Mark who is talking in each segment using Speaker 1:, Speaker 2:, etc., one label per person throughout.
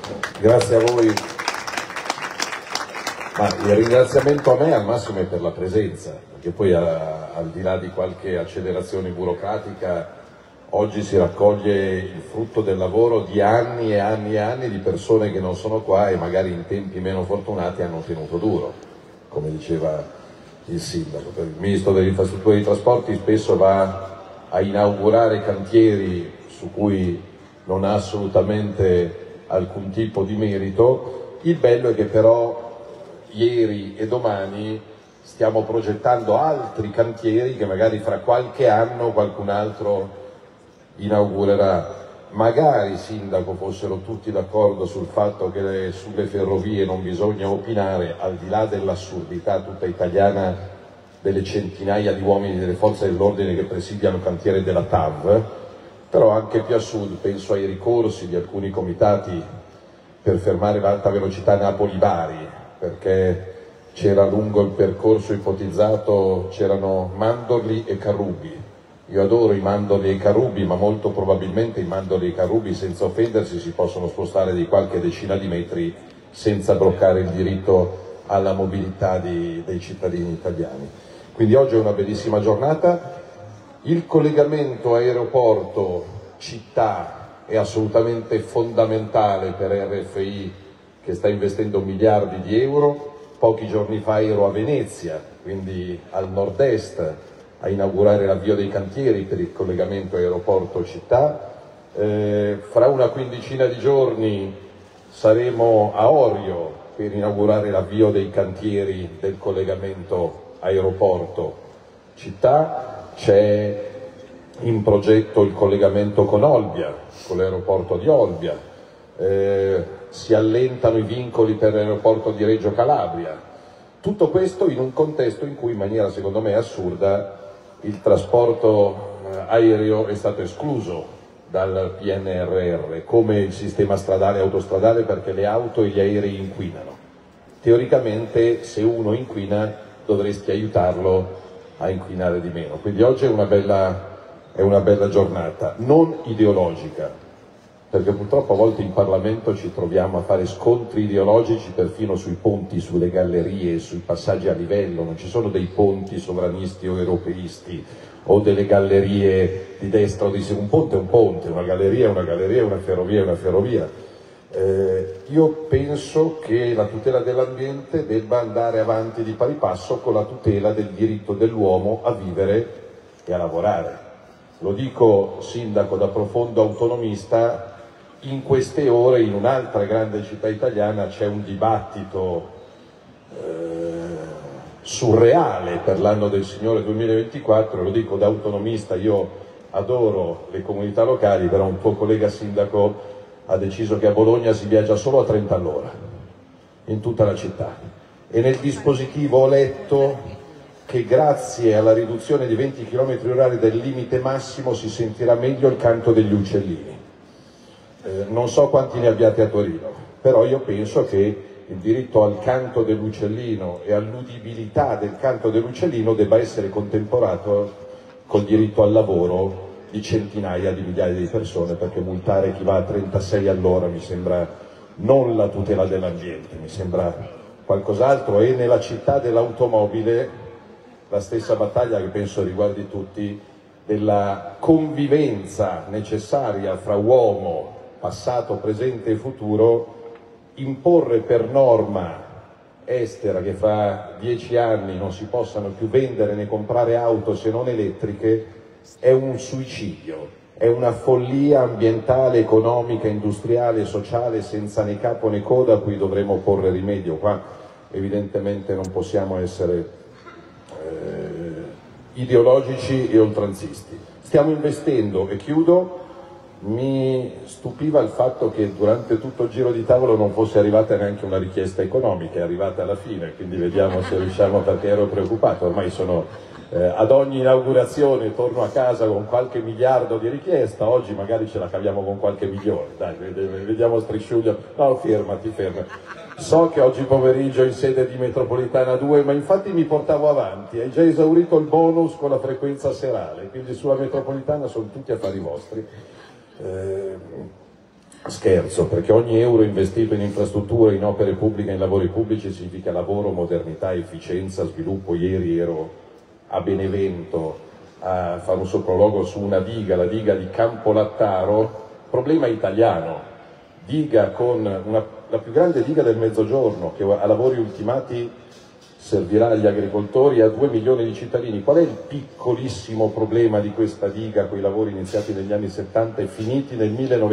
Speaker 1: Grazie a voi. Ma il ringraziamento a me al massimo è per la presenza, perché poi al di là di qualche accelerazione burocratica, oggi si raccoglie il frutto del lavoro di anni e anni e anni di persone che non sono qua e magari in tempi meno fortunati hanno tenuto duro, come diceva il sindaco. Il ministro delle infrastrutture e dei trasporti spesso va a inaugurare cantieri su cui non ha assolutamente alcun tipo di merito. Il bello è che però ieri e domani stiamo progettando altri cantieri che magari fra qualche anno qualcun altro inaugurerà. Magari, sindaco, fossero tutti d'accordo sul fatto che sulle ferrovie non bisogna opinare, al di là dell'assurdità tutta italiana delle centinaia di uomini delle forze dell'ordine che presidiano il cantiere della TAV, però anche più a sud, penso ai ricorsi di alcuni comitati per fermare l'alta velocità Napoli-Bari, perché c'era lungo il percorso ipotizzato, c'erano mandorli e carrubi. Io adoro i mandorli e i carrubi, ma molto probabilmente i mandorli e i carrubi, senza offendersi, si possono spostare di qualche decina di metri senza bloccare il diritto alla mobilità dei cittadini italiani. Quindi oggi è una bellissima giornata. Il collegamento aeroporto-città è assolutamente fondamentale per RFI, che sta investendo miliardi di euro. Pochi giorni fa ero a Venezia, quindi al nord-est, a inaugurare l'avvio dei cantieri per il collegamento aeroporto-città. Fra una quindicina di giorni saremo a Orio per inaugurare l'avvio dei cantieri del collegamento aeroporto-città. C'è in progetto il collegamento con Olbia, con l'aeroporto di Olbia. Si allentano i vincoli per l'aeroporto di Reggio Calabria. Tutto questo in un contesto in cui, in maniera secondo me assurda, il trasporto aereo è stato escluso dal PNRR, come il sistema stradale e autostradale, perché le auto e gli aerei inquinano. Teoricamente, se uno inquina, dovresti aiutarlo a inquinare di meno. Quindi oggi è una bella giornata, non ideologica, perché purtroppo a volte in Parlamento ci troviamo a fare scontri ideologici perfino sui ponti, sulle gallerie, sui passaggi a livello. Non ci sono dei ponti sovranisti o europeisti o delle gallerie di destra o di sinistra. Un ponte è un ponte, una galleria è una galleria, una ferrovia è una ferrovia. Io penso che la tutela dell'ambiente debba andare avanti di pari passo con la tutela del diritto dell'uomo a vivere e a lavorare. Lo dico, sindaco, da profondo autonomista. In queste ore in un'altra grande città italiana c'è un dibattito surreale per l'anno del Signore 2024, lo dico da autonomista. Io adoro le comunità locali, però un tuo collega sindaco ha deciso che a Bologna si viaggia solo a 30 all'ora in tutta la città, e nel dispositivo ho letto che grazie alla riduzione di 20 km/h del limite massimo si sentirà meglio il canto degli uccellini. Non so quanti ne abbiate a Torino, però io penso che il diritto al canto dell'uccellino e all'udibilità del canto dell'uccellino debba essere contemporato col diritto al lavoro di centinaia di migliaia di persone, perché multare chi va a 36 all'ora mi sembra non la tutela dell'ambiente, mi sembra qualcos'altro. E nella città dell'automobile la stessa battaglia, che penso riguardi tutti, della convivenza necessaria fra uomo, passato, presente e futuro. Imporre per norma estera che fra 10 anni non si possano più vendere né comprare auto se non elettriche è un suicidio, è una follia ambientale, economica, industriale, sociale senza né capo né coda, a cui dovremo porre rimedio. Qua evidentemente non possiamo essere ideologici e oltranzisti. Stiamo investendo, e chiudo. Mi stupiva il fatto che durante tutto il giro di tavolo non fosse arrivata neanche una richiesta economica, è arrivata alla fine, quindi vediamo se riusciamo, perché ero preoccupato. Ormai sono ad ogni inaugurazione torno a casa con qualche miliardo di richiesta. Oggi magari ce la caviamo con qualche milione, dai, vediamo strisciuglio. No, fermati. So che oggi pomeriggio in sede di Metropolitana 2, ma infatti mi portavo avanti, hai già esaurito il bonus con la frequenza serale, quindi sulla Metropolitana sono tutti affari vostri. Scherzo, perché ogni euro investito in infrastrutture, in opere pubbliche, in lavori pubblici significa lavoro, modernità, efficienza, sviluppo. Ieri ero a Benevento a fare un sopralluogo su una diga, la diga di Campolattaro, problema italiano, diga con la più grande diga del Mezzogiorno, che a lavori ultimati servirà agli agricoltori e a 2 milioni di cittadini. Qual è il piccolissimo problema di questa diga, con i lavori iniziati negli anni 70 e finiti nel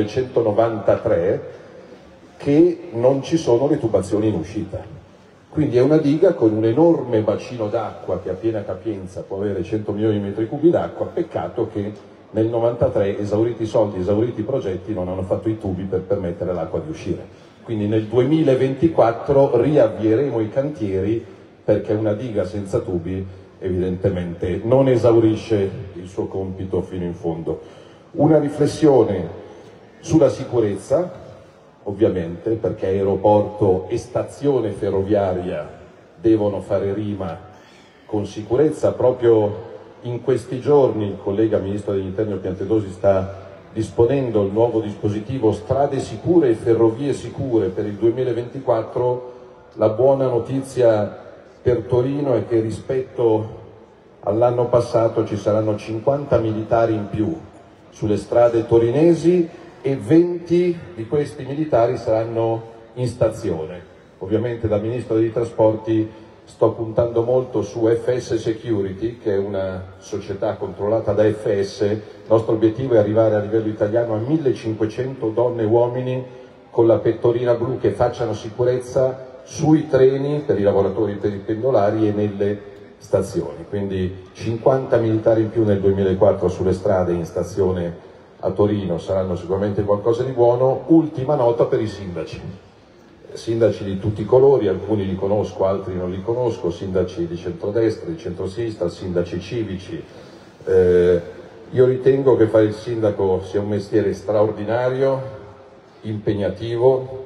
Speaker 1: 1993? Che non ci sono le tubazioni in uscita. Quindi è una diga con un enorme bacino d'acqua che a piena capienza può avere 100 milioni di metri cubi d'acqua. Peccato che nel 93, esauriti i soldi, esauriti i progetti, non hanno fatto i tubi per permettere all'acqua di uscire. Quindi nel 2024 riavvieremo i cantieri, perché una diga senza tubi evidentemente non esaurisce il suo compito fino in fondo. Una riflessione sulla sicurezza, ovviamente, perché aeroporto e stazione ferroviaria devono fare rima con sicurezza. Proprio in questi giorni il collega Ministro degli Interni Piantedosi sta disponendo il nuovo dispositivo Strade Sicure e Ferrovie Sicure per il 2024. La buona notizia per Torino è che rispetto all'anno passato ci saranno 50 militari in più sulle strade torinesi e 20 di questi militari saranno in stazione. Ovviamente da Ministro dei Trasporti sto puntando molto su FS Security, che è una società controllata da FS. Il nostro obiettivo è arrivare a livello italiano a 1500 donne e uomini con la pettorina blu che facciano sicurezza sui treni per i lavoratori, per i pendolari e nelle stazioni. Quindi 50 militari in più nel 2004 sulle strade in stazione a Torino saranno sicuramente qualcosa di buono. Ultima nota per i sindaci. Sindaci di tutti i colori, alcuni li conosco, altri non li conosco, sindaci di centrodestra, di centrosinistra, sindaci civici. Io ritengo che fare il sindaco sia un mestiere straordinario, impegnativo,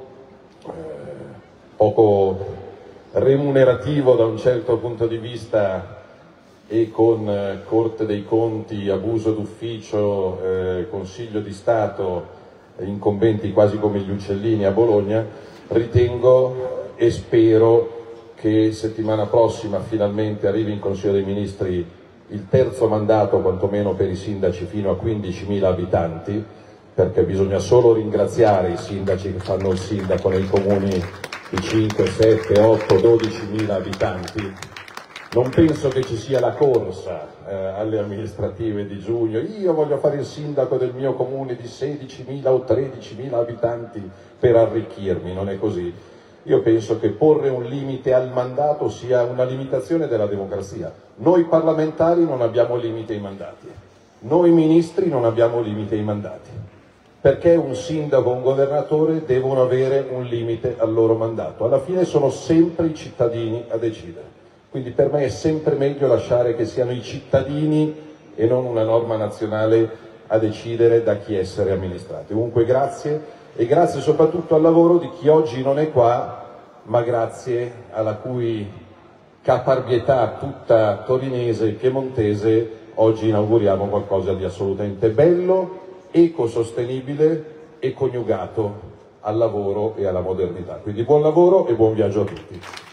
Speaker 1: poco remunerativo da un certo punto di vista e con Corte dei Conti, abuso d'ufficio, Consiglio di Stato, incombenti quasi come gli uccellini a Bologna. Ritengo e spero che settimana prossima finalmente arrivi in Consiglio dei Ministri il terzo mandato, quantomeno per i sindaci fino a 15.000 abitanti, perché bisogna solo ringraziare i sindaci che fanno il sindaco nei comuni di 5, 7, 8, 12.000 abitanti. Non penso che ci sia la corsa alle amministrative di giugno. Io voglio fare il sindaco del mio comune di 16.000 o 13.000 abitanti per arricchirmi, non è così. Io penso che porre un limite al mandato sia una limitazione della democrazia. Noi parlamentari non abbiamo limite ai mandati, noi ministri non abbiamo limite ai mandati, perché un sindaco o un governatore devono avere un limite al loro mandato. Alla fine sono sempre i cittadini a decidere. Quindi per me è sempre meglio lasciare che siano i cittadini e non una norma nazionale a decidere da chi essere amministrati. Comunque grazie, e grazie soprattutto al lavoro di chi oggi non è qua, ma grazie alla cui caparbietà tutta torinese e piemontese oggi inauguriamo qualcosa di assolutamente bello, ecosostenibile e coniugato al lavoro e alla modernità. Quindi buon lavoro e buon viaggio a tutti.